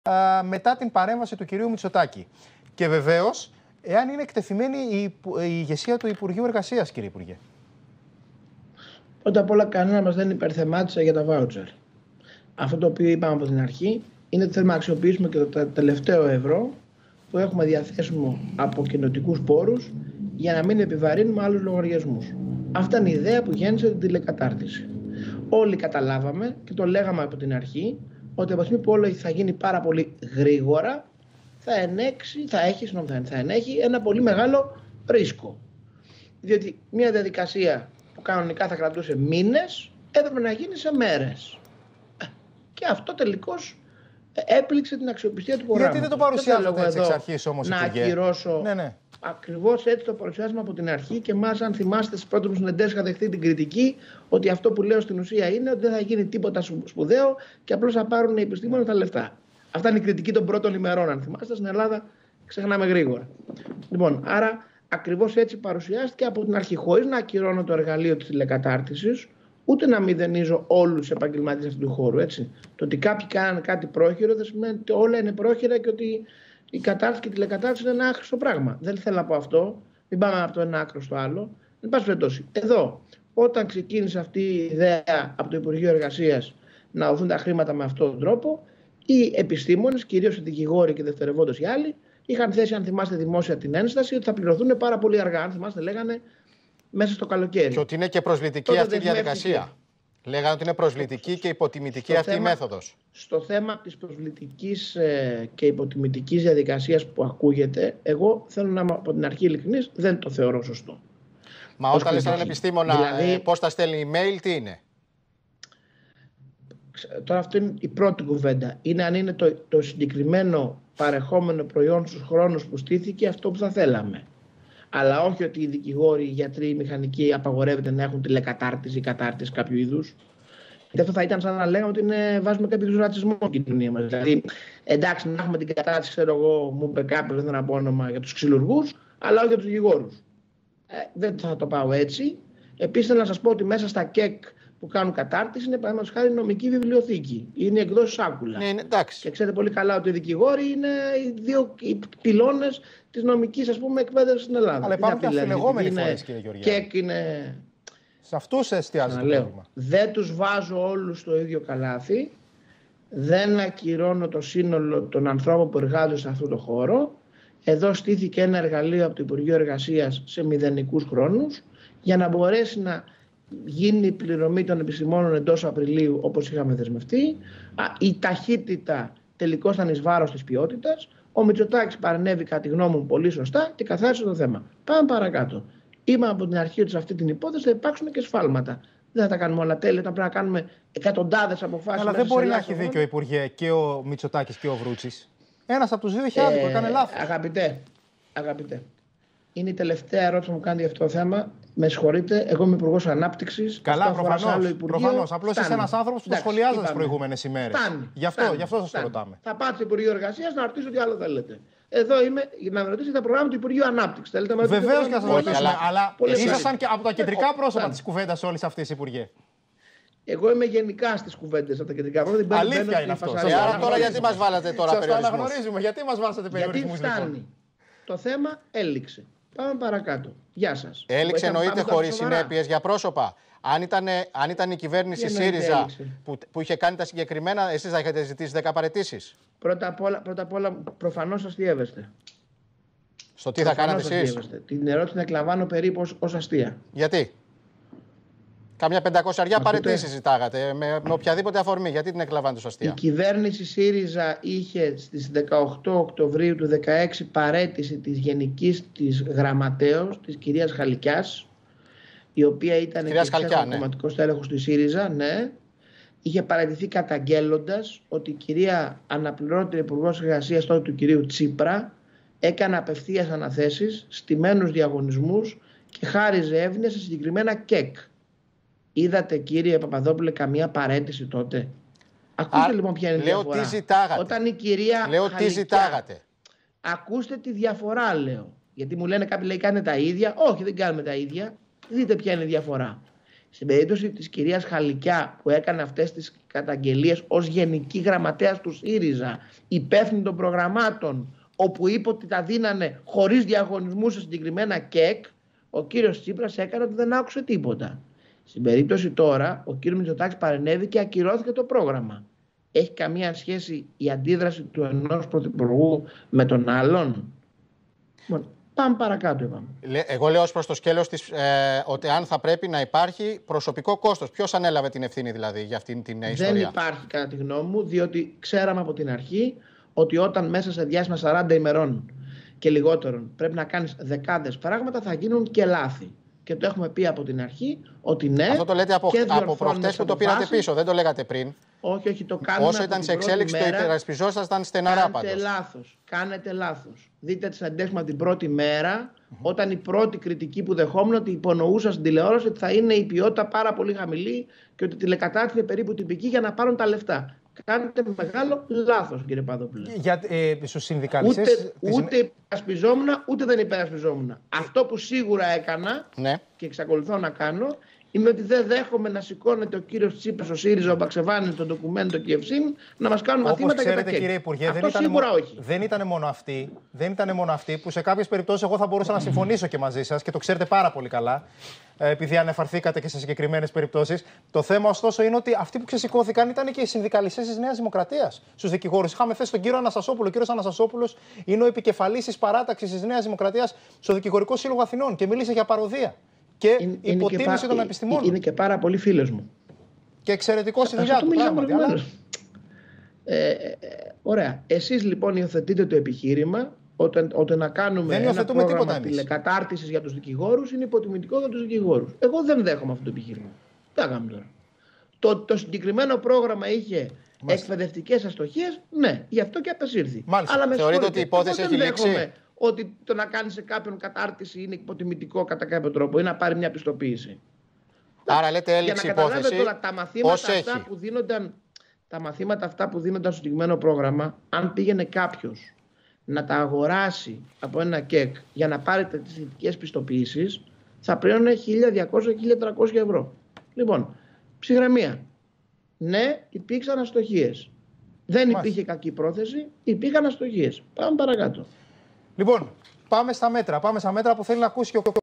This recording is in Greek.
μετά την παρέμβαση του κυρίου Μητσοτάκη. Και βεβαίως, εάν είναι εκτεθειμένη η ηγεσία του Υπουργείου Εργασίας, κύριε Υπουργέ. Πρώτα απ' όλα, κανένα μας δεν υπερθεμάτισε για τα βάουτσερ. Αυτό το οποίο είπαμε από την αρχή είναι ότι θέλουμε να αξιοποιήσουμε και το τελευταίο ευρώ που έχουμε διαθέσιμο από κοινοτικούς πόρους για να μην επιβαρύνουμε άλλους λογαριασμούς. Αυτή είναι η ιδέα που γέννησε την τηλεκατάρτιση. Όλοι καταλάβαμε και το λέγαμε από την αρχή ότι από τη στιγμή που όλο θα γίνει πάρα πολύ γρήγορα θα ενέχει ένα πολύ μεγάλο ρίσκο. Διότι μια διαδικασία που κανονικά θα κρατούσε μήνες έπρεπε να γίνει σε μέρες. Και αυτό τελικώς έπληξε την αξιοπιστία του προγράμματος. Γιατί δεν το παρουσιάζατε έτσι εξ αρχής όμως, να Υπουργέ? ακυρώσω. Ναι. Ακριβώς έτσι το παρουσιάζουμε από την αρχή και μας, αν θυμάστε, στις πρώτες μου συνεντεύξεις είχα δεχτεί την κριτική ότι αυτό που λέω στην ουσία είναι ότι δεν θα γίνει τίποτα σπουδαίο και απλώς θα πάρουν οι επιστήμονες τα λεφτά. Αυτά είναι η κριτική των πρώτων ημερών, αν θυμάστε. Στην Ελλάδα ξεχνάμε γρήγορα. Λοιπόν, άρα ακριβώς έτσι παρουσιάστηκε από την αρχή, χωρίς να ακυρώνω το εργαλείο της τηλεκατάρτισης, ούτε να μηδενίζω όλους τους επαγγελματίες αυτού του χώρου. Έτσι. Το ότι κάποιοι κάνανε κάτι πρόχειρο δεν σημαίνει ότι όλα είναι πρόχειρα και ότι η κατάρτιση και η τηλεκατάρτιση είναι ένα άχρηστο πράγμα. Δεν θέλω να πω αυτό. Μην πάμε από το ένα άκρο στο άλλο. Εν πάση περιπτώσει, εδώ, όταν ξεκίνησε αυτή η ιδέα από το Υπουργείο Εργασίας να δοθούν τα χρήματα με αυτόν τον τρόπο, οι επιστήμονες, κυρίως οι δικηγόροι και δευτερευόντως οι άλλοι, είχαν θέσει, αν θυμάστε, δημόσια την ένσταση ότι θα πληρωθούν πάρα πολύ αργά. Αν θυμάστε, λέγανε μέσα στο καλοκαίρι. Και ότι είναι και προσβλητική αυτή η διαδικασία. Λέγανε ότι είναι προσβλητική και υποτιμητική αυτή η μέθοδος. Στο θέμα της προσβλητικής και υποτιμητικής διαδικασίας που ακούγεται, εγώ θέλω να είμαι από την αρχή ειλικρινής, δεν το θεωρώ σωστό. Μα όταν λες έναν επιστήμονα, δηλαδή, πώς θα στέλνει email, τι είναι? Τώρα αυτό είναι η πρώτη κουβέντα. Είναι αν είναι το συγκεκριμένο παρεχόμενο προϊόν στους χρόνους που στήθηκε αυτό που θα θέλαμε. Αλλά όχι ότι οι δικηγόροι, οι γιατροί, οι μηχανικοί απαγορεύεται να έχουν τηλεκατάρτιση ή κατάρτιση κάποιου είδους. Γιατί αυτό θα ήταν σαν να λέγαμε ότι βάζουμε κάποιο είδους ρατσισμό στην κοινωνία μας. Δηλαδή, εντάξει, να έχουμε την κατάρτιση, ξέρω εγώ, μου είπε κάποιο, δεν θα πω όνομα, για τους ξυλουργούς, αλλά όχι για τους δικηγόρους. Δεν θα το πάω έτσι. Επίσης, θέλω να σας πω ότι μέσα στα ΚΕΚ που κάνουν κατάρτιση είναι παραδείγματος χάρη νομική βιβλιοθήκη. Είναι η εκδόση Σάκουλα. Ναι, εντάξει. Και ξέρετε πολύ καλά ότι οι δικηγόροι είναι οι δύο πυλώνες της νομικής, ας πούμε, εκπαίδευσης στην Ελλάδα. Αλλά υπάρχουν και αμφιλεγόμενοι φορείς, κύριε Γεωργιάδη. Και είναι. Σε αυτούς εστιάζει το πρόβλημα. Δεν τους βάζω όλους στο ίδιο καλάθι. Δεν ακυρώνω το σύνολο των ανθρώπων που εργάζονται σε αυτό το χώρο. Εδώ στήθηκε ένα εργαλείο από το Υπουργείο Εργασίας σε μηδενικούς χρόνους για να μπορέσει να γίνει η πληρωμή των επιστημόνων εντός Απριλίου όπως είχαμε δεσμευτεί. Η ταχύτητα τελικώς ήταν εις βάρος της ποιότητας. Ο Μητσοτάκης παρενέβη κατά τη γνώμη μου πολύ σωστά και καθάρισε το θέμα. Πάμε παρακάτω. Είπαμε από την αρχή ότι σε αυτή την υπόθεση θα υπάρξουν και σφάλματα. Δεν θα τα κάνουμε όλα τέλεια, θα πρέπει να κάνουμε εκατοντάδες αποφάσεις. Αλλά δεν μπορεί να έχει δίκιο, Υπουργέ, και ο Μητσοτάκης και ο Βρούτσης. Ένας από τους δύο είχε άδικο, έκανε λάθος. Αγαπητέ. Είναι η τελευταία ερώτηση που μου κάνετε για αυτό το θέμα. Με συγχωρείτε, εγώ είμαι Υπουργός Ανάπτυξης. Καλά, προφανώς. Απλώς είσαι ένας άνθρωπος που το σχολιάζατε τις προηγούμενες ημέρες. Γι' αυτό σας το ρωτάμε. Θα πάτε στο Υπουργείο Εργασίας να ρωτήσω τι άλλο θέλετε. Εδώ είμαι για να με ρωτήσετε τα προγράμματα του Υπουργείου Ανάπτυξης. Βεβαίως και θα σας ρωτήσουμε, αλλά ήσασταν και από τα κεντρικά πρόσωπα της κουβέντας όλης αυτής, Υπουργέ. Εγώ είμαι γενικά στις κουβέντες από τα κεντρικά πρόσωπα. Αλήθεια είναι αυτό. Άρα τώρα γιατί μας βάλατε τώρα περιορισμούς? Σας αναγνωρίζουμε. Γιατί μας βάσατε περιορισμούς? Γιατί φτάνει. Το θέμα έληξε. Πάμε παρακάτω. Γεια σας. Έληξε εννοείται χωρίς συνέπειες για πρόσωπα. Αν ήταν η κυβέρνηση ΣΥΡΙΖΑ που είχε κάνει τα συγκεκριμένα, εσείς θα είχατε ζητήσει 10 παραιτήσεις? Πρώτα απ' όλα, προφανώς αστείευεστε. Στο τι θα κάνατε εσείς? Την ερώτηση την εκλαμβάνω περίπου ως αστεία. Γιατί? Κάμια 500 παραιτήσεις ζητάγατε με οποιαδήποτε αφορμή. Γιατί την εκλαμβάνετε ως αστεία? Η κυβέρνηση ΣΥΡΙΖΑ είχε στις 18 Οκτωβρίου του 2016 παραίτηση της γενικής της γραμματέως, της κυρίας Χαλικιάς, η οποία ήταν κομματικός τέλεχος του ΣΥΡΙΖΑ, ναι. Είχε παραιτηθεί καταγγέλλοντας ότι η κυρία αναπληρώτρια Υπουργός Εργασίας τότε του κυρίου Τσίπρα έκανε απευθείας αναθέσεις, στημένους διαγωνισμούς και χάριζε εύνοια σε συγκεκριμένα ΚΕΚ. Είδατε, κύριε Παπαδόπουλε, καμία παραίτηση τότε? Ακούστε λοιπόν ποια είναι η διαφορά. Λέω τι ζητάγατε. Όταν η κυρία τι ζητάγατε. Ακούστε τη διαφορά, λέω. Γιατί μου λένε κάποιοι, λέει, κάνετε τα ίδια. Όχι, δεν κάνουμε τα ίδια. Δείτε ποια είναι η διαφορά. Στην περίπτωση της κυρίας Χαλικιά που έκανε αυτές τις καταγγελίες ως γενική γραμματέας του ΣΥΡΙΖΑ, υπεύθυνη των προγραμμάτων, όπου είπε ότι τα δίνανε χωρίς διαγωνισμού σε συγκεκριμένα ΚΕΚ, ο κύριος Τσίπρας έκανε ότι δεν άκουσε τίποτα. Στην περίπτωση τώρα, ο κύριος Μητσοτάκης παρενέβη και ακυρώθηκε το πρόγραμμα. Έχει καμία σχέση η αντίδραση του ενός πρωθυπουργού με τον άλλον? Πάμε παρακάτω, είπαμε. Εγώ λέω ως προς το σκέλος της ότι αν θα πρέπει να υπάρχει προσωπικό κόστος. Ποιος ανέλαβε την ευθύνη δηλαδή για αυτήν την ιστορία? Δεν υπάρχει κατά τη γνώμη μου, διότι ξέραμε από την αρχή ότι όταν μέσα σε διάστημα 40 ημερών και λιγότερων πρέπει να κάνεις δεκάδες πράγματα, θα γίνουν και λάθη. Και το έχουμε πει από την αρχή ότι ναι. Αυτό το λέτε από προχτές που το πήρατε πίσω, δεν το λέγατε πριν. Όχι, το κάνουμε. Όσο ήταν σε εξέλιξη, το υπερασπιζόσασταν στεναρά πάντως. Κάνετε λάθος. Δείτε τις συνεντεύξεις από την πρώτη μέρα, όταν η πρώτη κριτική που δεχόμουν ότι υπονοούσα στην τηλεόραση ότι θα είναι η ποιότητα πάρα πολύ χαμηλή και ότι τηλεκατάρτιση είναι περίπου τυπική για να πάρουν τα λεφτά. Κάνετε μεγάλο λάθος, κύριε Παδόπουλε. Στους συνδικαλιστές. Ούτε υπερασπιζόμουν, ούτε δεν υπερασπιζόμουν. Αυτό που σίγουρα έκανα και εξακολουθώ να κάνω είναι ότι δεν δέχομαι να σηκώνεται ο κύριος Τσίπρας, ο ΣΥΡΙΖΑ, ο Μπαξεβάνη, το ντοκουμέντο και η Ευσύν να μας κάνουν μαθήματα για τα ΚΕΚ. Κύριε Υπουργέ, αυτό σίγουρα όχι. Δεν ήταν μόνο αυτοί που σε κάποιες περιπτώσεις εγώ θα μπορούσα να συμφωνήσω και μαζί σας και το ξέρετε πάρα πολύ καλά, επειδή αναφερθήκατε και σε συγκεκριμένες περιπτώσεις. Το θέμα ωστόσο είναι ότι αυτοί που ξεσηκώθηκαν ήταν και οι συνδικαλιστές της Νέας Δημοκρατίας στους δικηγόρους. Είχαμε θέσει τον κύριο Αναστασόπουλο. Ο κύριος Αναστασόπουλος είναι ο επικεφαλής της παράταξης της Νέας Δημοκρατίας στο Δικηγορικό Σύλλογο Αθηνών και μίλησε για παροδία και υποτίμηση των επιστημόνων. Είναι και πάρα πολύ φίλος μου. Και εξαιρετικό στη δουλειά του. Ωραία. Εσείς λοιπόν υιοθετείτε το επιχείρημα ότι να κάνουμε ένα πρόγραμμα τηλεκατάρτισης για τους δικηγόρους είναι υποτιμητικό για τους δικηγόρους. Εγώ δεν δέχομαι αυτό το επιχείρημα. Τι θα κάνουμε τώρα? Το συγκεκριμένο πρόγραμμα είχε εκπαιδευτικές αστοχίες, ναι, γι' αυτό και απεσύρθη. Αλλά θεωρείτε ότι η υπόθεση έχει λήξει? Ότι το να κάνει σε κάποιον κατάρτιση είναι υποτιμητικό κατά κάποιο τρόπο ή να πάρει μια πιστοποίηση. Άρα λέτε έληξη υπόθεση. Για να καταλάβετε τώρα, τα μαθήματα αυτά που δίνονταν στο συγκεκριμένο πρόγραμμα, αν πήγαινε κάποιος να τα αγοράσει από ένα ΚΕΚ για να πάρει τις θετικές πιστοποιήσεις, θα πλήρωνε 1.200-1.300 ευρώ. Λοιπόν, ψυχραιμία. Ναι, υπήρξαν αστοχίες. Δεν υπήρχε κακή πρόθεση, υπήρχαν αστοχίες. Πάμε παρακάτω. Λοιπόν, πάμε στα μέτρα που θέλει να ακούσει και ο